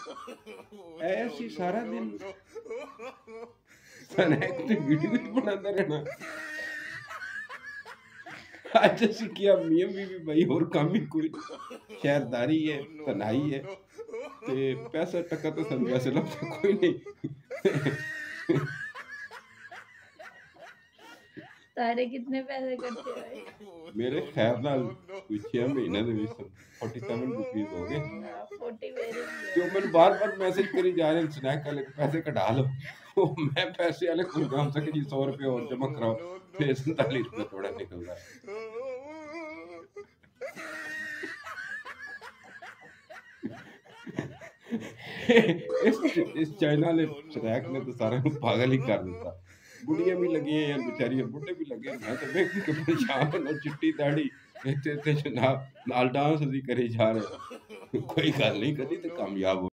ऐसी सारा दिन स्नैक ते वीडियो ही बनाता रहना। आज ਅਸੀਂ किया मियां बीवी भाई और काम ही कोई शहरदारी है तनाई है ते पैसा टका तो सन वैसे लगता कोई नहीं। तारे कितने पैसे करते हो भाई? मेरे खैर नाल कोई 6 महीने दे विच 47 रुपीस हो गए। 40 वेरी जो मैंने बार-बार मैसेज करी जा रहे हैं स्नैक वाले पैसे कटा लो। वो मैं पैसे वाले को काम से कि 100 रुपए और जमा कराओ फिर 47 रुपए थोड़ा निकल रहा है। इस चाइना ने स्नैक ने तो सारे को पागल ही कर दिता। बुढ़िया भी लगी हैं बेचारियां बुढ़े भी लगे मैं तो देख के परेशान ना चिट्टी दाढ़ी इतने जनाब नाल डांस भी करी जा रहे कोई गल नहीं कदी तो कामयाब हो